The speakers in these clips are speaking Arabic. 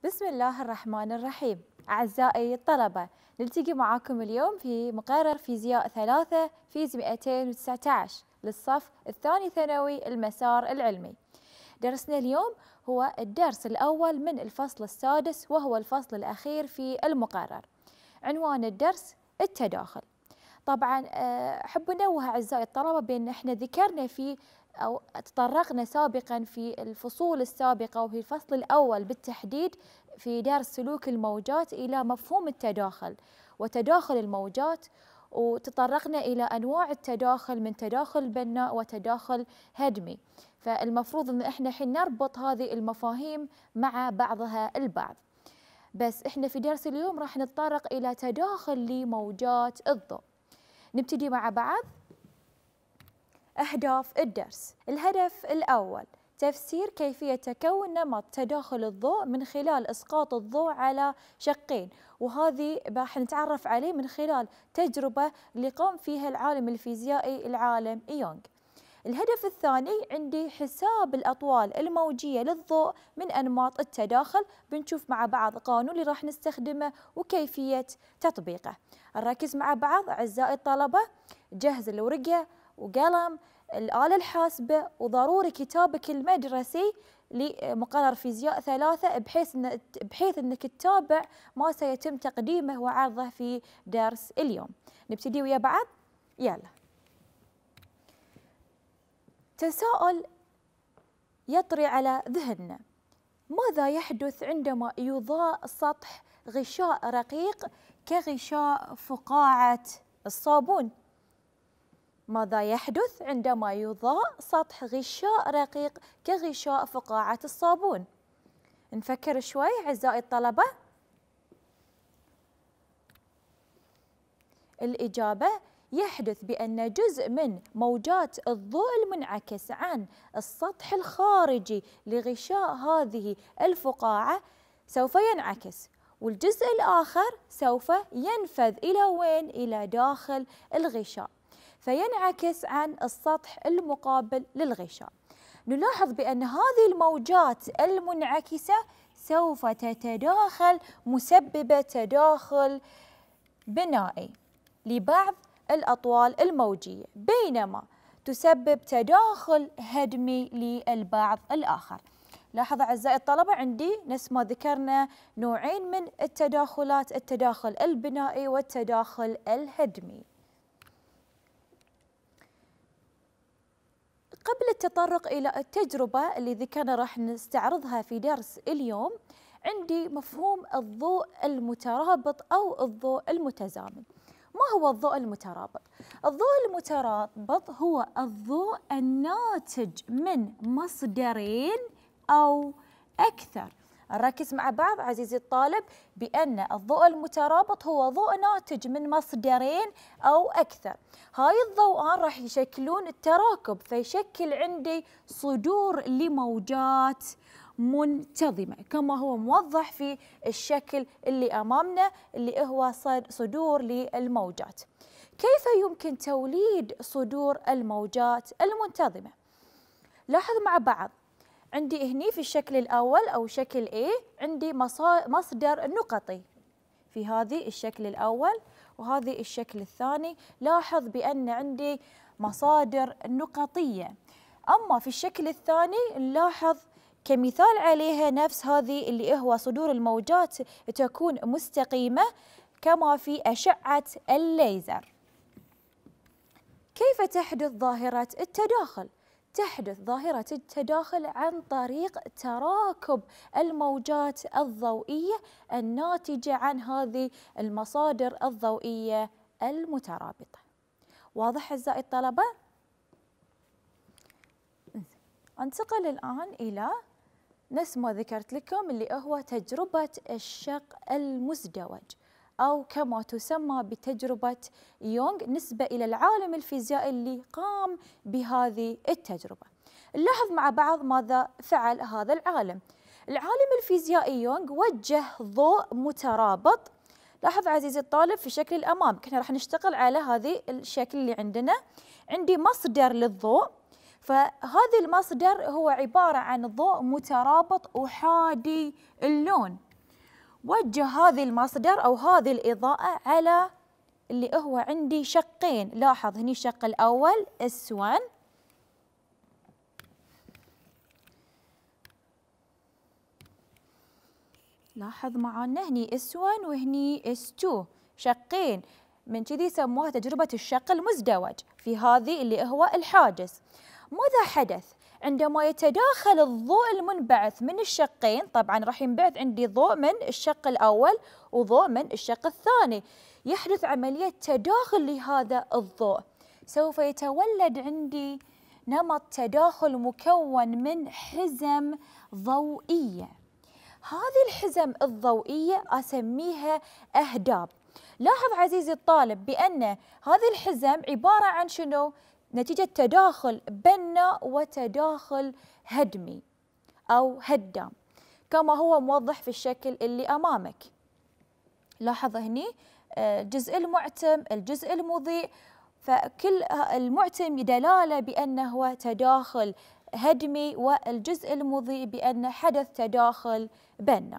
بسم الله الرحمن الرحيم. أعزائي الطلبة، نلتقي معاكم اليوم في مقرر فيزياء 3 فيز 219 للصف الثاني ثانوي المسار العلمي. درسنا اليوم هو الدرس الأول من الفصل السادس، وهو الفصل الأخير في المقرر. عنوان الدرس التداخل. طبعا أحب أنوه أعزائي الطلبة بأن احنا ذكرنا في أو تطرقنا سابقا في الفصول السابقة وفي الفصل الأول بالتحديد في درس سلوك الموجات إلى مفهوم التداخل وتداخل الموجات، وتطرقنا إلى أنواع التداخل من تداخل بناء وتداخل هدمي. فالمفروض أن احنا الحين نربط هذه المفاهيم مع بعضها البعض. بس احنا في درس اليوم راح نتطرق إلى تداخل لموجات الضوء. نبتدي مع بعض. أهداف الدرس. الهدف الأول تفسير كيفية تكون نمط تداخل الضوء من خلال إسقاط الضوء على شقين، وهذه راح نتعرف عليه من خلال تجربة اللي قام فيها العالم الفيزيائي العالم يونغ. الهدف الثاني عندي حساب الأطوال الموجية للضوء من أنماط التداخل. بنشوف مع بعض قانون اللي راح نستخدمه وكيفية تطبيقه. نركز مع بعض أعزائي الطلبة. جهز الورقة وقلم، الآلة الحاسبة، وضروري كتابك المدرسي لمقرر فيزياء 3 بحيث أنك تتابع ما سيتم تقديمه وعرضه في درس اليوم. نبتدي ويا بعض. يلا. تساؤل يطري على ذهننا: ماذا يحدث عندما يضاء سطح غشاء رقيق كغشاء فقاعة الصابون؟ ماذا يحدث عندما يضاء سطح غشاء رقيق كغشاء فقاعة الصابون؟ نفكر شوي أعزائي الطلبة. الإجابة: يحدث بأن جزء من موجات الضوء المنعكس عن السطح الخارجي لغشاء هذه الفقاعة سوف ينعكس، والجزء الآخر سوف ينفذ إلى وين؟ إلى داخل الغشاء، فينعكس عن السطح المقابل للغشاء. نلاحظ بأن هذه الموجات المنعكسة سوف تتداخل مسببة تداخل بنائي لبعض الأطوال الموجية، بينما تسبب تداخل هدمي للبعض الآخر. لاحظ أعزائي الطلبة، عندي نفس ما ذكرنا نوعين من التداخلات: التداخل البنائي والتداخل الهدمي. قبل التطرق إلى التجربة اللي ذكرنا راح نستعرضها في درس اليوم، عندي مفهوم الضوء المترابط أو الضوء المتزامن. ما هو الضوء المترابط؟ الضوء المترابط هو الضوء الناتج من مصدرين أو أكثر. نركز مع بعض عزيزي الطالب بأن الضوء المترابط هو ضوء ناتج من مصدرين أو أكثر. هاي الضوءان راح يشكلون التراكب، فيشكل عندي صدور لموجات منتظمة كما هو موضح في الشكل اللي أمامنا اللي هو صدور للموجات. كيف يمكن توليد صدور الموجات المنتظمة؟ لاحظ مع بعض، عندي هني في الشكل الأول أو شكل A عندي مصدر نقطي في هذه الشكل الأول، وهذه الشكل الثاني لاحظ بأن عندي مصادر نقطية. أما في الشكل الثاني نلاحظ كمثال عليها نفس هذه اللي هو صدور الموجات تكون مستقيمة كما في أشعة الليزر. كيف تحدث ظاهرة التداخل؟ تحدث ظاهرة التداخل عن طريق تراكب الموجات الضوئية الناتجة عن هذه المصادر الضوئية المترابطة. واضح أعزائي الطلبة؟ انتقل الآن إلى نفس ما ذكرت لكم اللي هو تجربة الشق المزدوج، أو كما تسمى بتجربة يونغ نسبة إلى العالم الفيزيائي اللي قام بهذه التجربة. نلاحظ مع بعض ماذا فعل هذا العالم. العالم الفيزيائي يونغ وجه ضوء مترابط. لاحظ عزيزي الطالب في الشكل الأمام، كنا راح نشتغل على هذه الشكل اللي عندي مصدر للضوء، فهذا المصدر هو عبارة عن ضوء مترابط أحادي اللون. وجه هذه المصدر أو هذه الإضاءة على اللي هو عندي شقين. لاحظ هني الشق الأول S1 لاحظ معانا هني S1 وهني S2 شقين، من كذي سموها تجربة الشق المزدوج في هذه اللي هو الحاجز. ماذا حدث؟ عندما يتداخل الضوء المنبعث من الشقين، طبعا راح ينبعث عندي ضوء من الشق الأول وضوء من الشق الثاني، يحدث عملية تداخل لهذا الضوء، سوف يتولد عندي نمط تداخل مكون من حزم ضوئية. هذه الحزم الضوئية أسميها أهداب. لاحظ عزيزي الطالب بأن هذه الحزم عبارة عن شنو؟ نتيجة تداخل بناء وتداخل هدمي أو هدام، كما هو موضح في الشكل اللي أمامك. لاحظ هني الجزء المعتم، الجزء المضيء، فكل المعتم دلالة بأنه هو تداخل هدمي، والجزء المضيء بأن حدث تداخل بناء.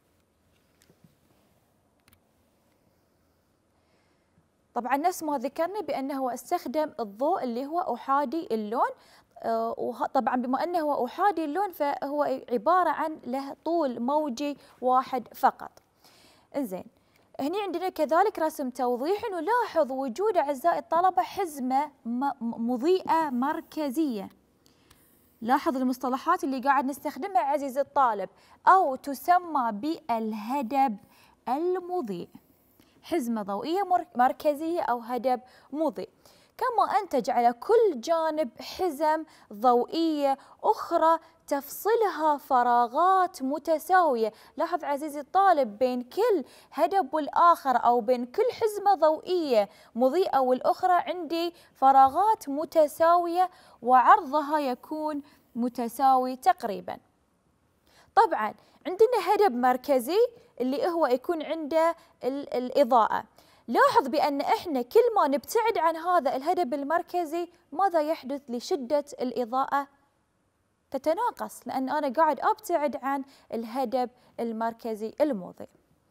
طبعا نفس ما ذكرنا بأنه استخدم الضوء اللي هو أحادي اللون، طبعا بما أنه هو أحادي اللون فهو عبارة عن له طول موجي واحد فقط. إنزين، هني عندنا كذلك رسم توضيحي، نلاحظ وجود أعزائي الطلبة حزمة مضيئة مركزية. لاحظ المصطلحات اللي قاعد نستخدمها عزيزي الطالب، أو تسمى بالهدب المضيء. حزمة ضوئية مركزية أو هدب مضيء، كما أنتج على كل جانب حزم ضوئية أخرى تفصلها فراغات متساوية. لاحظ عزيزي الطالب بين كل هدب والآخر أو بين كل حزمة ضوئية مضيئة والأخرى عندي فراغات متساوية وعرضها يكون متساوي تقريبا. طبعا عندنا هدب مركزي اللي هو يكون عنده الإضاءة. لاحظ بأن إحنا كل ما نبتعد عن هذا الهدب المركزي ماذا يحدث لشدة الإضاءة؟ تتناقص، لأن أنا قاعد أبتعد عن الهدب المركزي المضيء.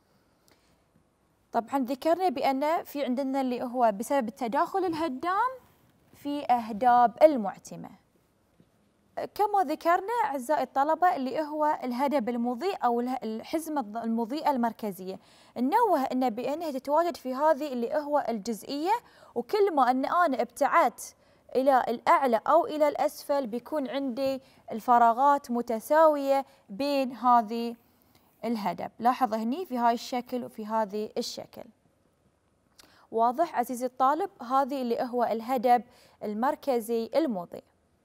طبعا ذكرنا بأن في عندنا اللي هو بسبب التداخل الهدام في أهداب المعتمة. كما ذكرنا أعزائي الطلبة اللي هو الهدب المضيء أو الحزمة المضيئة المركزية، ننوه أن بأنها تتواجد في هذه اللي هو الجزئية، وكل ما أن أنا ابتعدت إلى الأعلى أو إلى الأسفل بيكون عندي الفراغات متساوية بين هذه الهدب. لاحظ هني في هاي الشكل وفي هذه الشكل. واضح عزيزي الطالب؟ هذه اللي هو الهدب المركزي المضيء.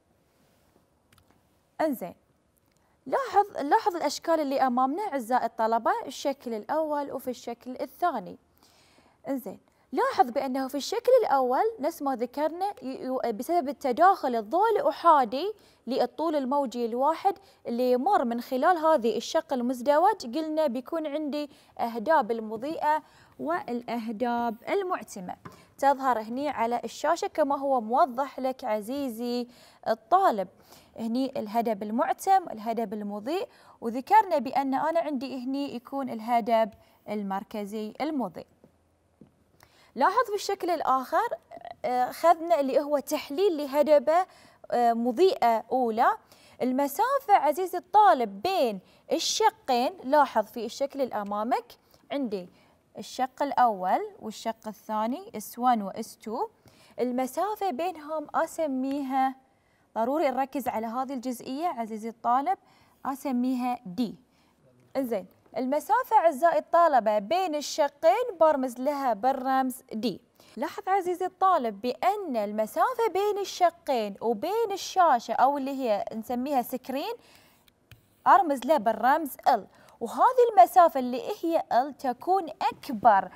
انزين، لاحظ الاشكال اللي امامنا اعزائي الطلبه، الشكل الاول وفي الشكل الثاني. انزين، لاحظ بانه في الشكل الاول نفس ما ذكرنا بسبب التداخل الضوء الاحادي للطول الموجي الواحد اللي يمر من خلال هذه الشق المزدوج، قلنا بيكون عندي اهداب المضيئه والاهداب المعتمه تظهر هني على الشاشه كما هو موضح لك عزيزي الطالب. هني الهدب المعتم، الهدب المضيء، وذكرنا بأن أنا عندي هني يكون الهدب المركزي المضيء. لاحظ في الشكل الآخر أخذنا اللي هو تحليل لهدبة مضيئة أولى. المسافة عزيزي الطالب بين الشقين، لاحظ في الشكل اللي أمامك عندي الشق الأول والشق الثاني S1 و S2، المسافة بينهم أسميها، ضروري نركز على هذه الجزئية عزيزي الطالب، أسميها D. إنزين، المسافة أعزائي الطلبة بين الشقين برمز لها بالرمز D. لاحظ عزيزي الطالب بأن المسافة بين الشقين وبين الشاشة أو اللي هي نسميها سكرين أرمز لها بالرمز L، وهذه المسافة اللي هي L تكون أكبر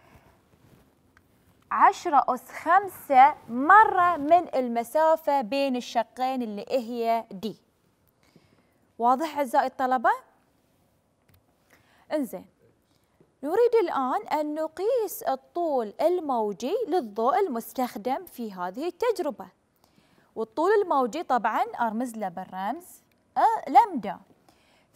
10⁵ مرة من المسافة بين الشقين اللي هي D. واضح أعزائي الطلبة؟ انزين، نريد الآن أن نقيس الطول الموجي للضوء المستخدم في هذه التجربة، والطول الموجي طبعا أرمز له بالرمز لمدا.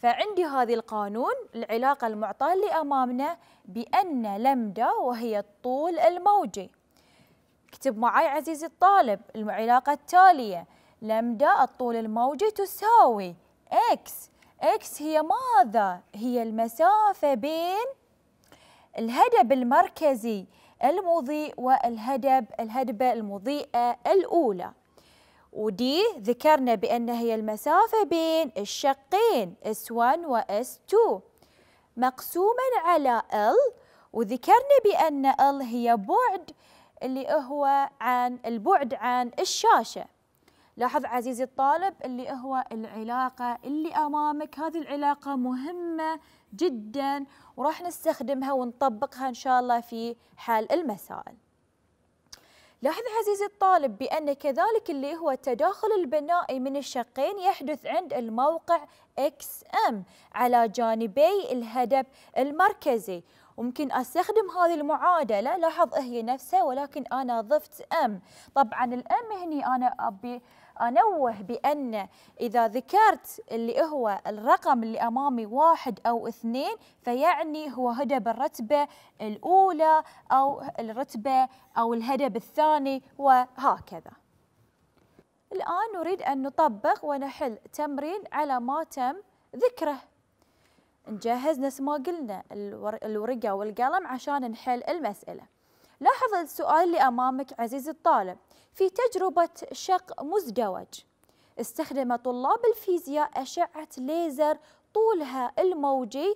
فعندي هذه القانون، العلاقة المعطاة اللي أمامنا بأن لمدا وهي الطول الموجي. اكتب معي عزيزي الطالب العلاقة التالية، لمدا الطول الموجي تساوي إكس. إكس هي ماذا؟ هي المسافة بين الهدب المركزي المضيء والهدبة المضيئة الأولى، ودي ذكرنا بأنها هي المسافة بين الشقين S1 و S2 مقسوما على L، وذكرنا بأن L هي بعد اللي هو عن البعد عن الشاشة. لاحظ عزيزي الطالب اللي هو العلاقة اللي أمامك، هذه العلاقة مهمة جدا وراح نستخدمها ونطبقها إن شاء الله في حل المسائل. لاحظ عزيزي الطالب بأن كذلك اللي هو التداخل البنائي من الشقين يحدث عند الموقع XM على جانبي الهدب المركزي، وممكن أستخدم هذه المعادلة. لاحظ هي نفسها ولكن أنا ضفت M. طبعا الأم هني أنا أبي أنوه بأن إذا ذكرت اللي هو الرقم اللي أمامي 1 أو 2 فيعني هو هدب الرتبة الأولى أو الرتبة أو الهدب الثاني وهكذا. الآن نريد أن نطبق ونحل تمرين على ما تم ذكره. نجهز نفس ما قلنا الورقة والقلم عشان نحل المسألة. لاحظ السؤال اللي أمامك عزيزي الطالب، في تجربة شق مزدوج استخدم طلاب الفيزياء أشعة ليزر طولها الموجي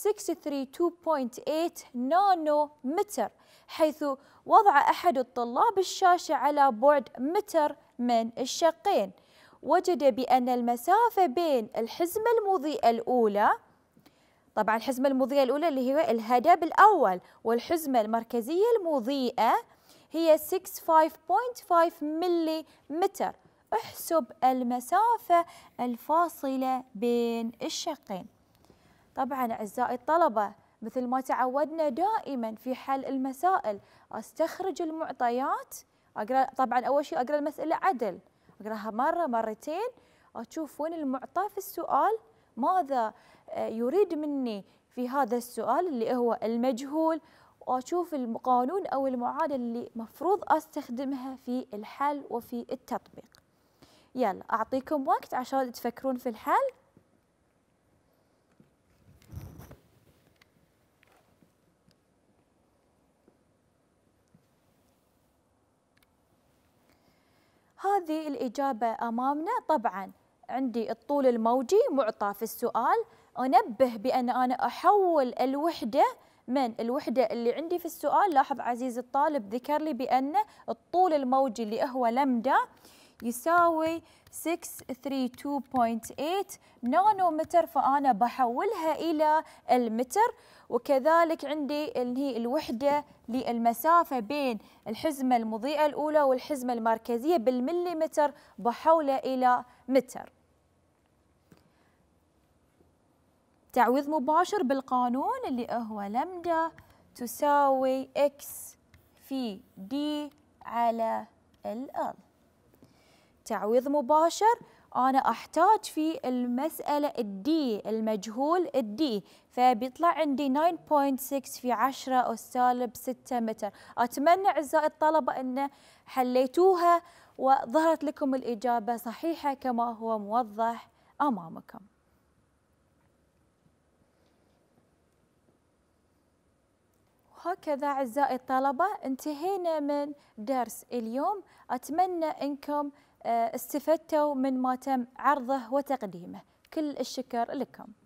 632.8 نانو متر، حيث وضع أحد الطلاب الشاشة على بعد متر من الشقين. وجد بأن المسافة بين الحزمة المضيئة الأولى، طبعا الحزمة المضيئة الأولى اللي هي الهدب الأول، والحزمة المركزية المضيئة هي 65.5 ملي متر. احسب المسافة الفاصلة بين الشقين. طبعا أعزائي الطلبة مثل ما تعودنا دائما في حل المسائل استخرج المعطيات، أقرأ طبعا أول شيء أقرأ المسألة عدل، أقرأها مرة مرتين، أشوف وين المعطى في السؤال، ماذا يريد مني في هذا السؤال اللي هو المجهول، وأشوف القانون أو المعادلة اللي مفروض أستخدمها في الحل وفي التطبيق. يلا أعطيكم وقت عشان تفكرون في الحل. هذه الإجابة أمامنا. طبعا عندي الطول الموجي معطى في السؤال، أنبه بأن أنا أحول الوحدة من الوحدة اللي عندي في السؤال. لاحظ عزيزي الطالب ذكر لي بأن الطول الموجي اللي هو لمدا يساوي 632.8 نانو متر، فأنا بحولها إلى المتر. وكذلك عندي اللي هي الوحدة للمسافة بين الحزمة المضيئة الأولى والحزمة المركزية بالمليمتر، بحولها إلى متر. تعويض مباشر بالقانون اللي هو لمدا تساوي إكس في دي على ال. تعويض مباشر، أنا أحتاج في المسألة الدي المجهول الدي، فبيطلع عندي 9.6 في 10 أس سالب 6 متر. أتمنى أعزائي الطلبة أن حليتوها وظهرت لكم الإجابة صحيحة كما هو موضح أمامكم. وهكذا أعزائي الطلبة انتهينا من درس اليوم. أتمنى أنكم استفدتوا من ما تم عرضه وتقديمه. كل الشكر لكم.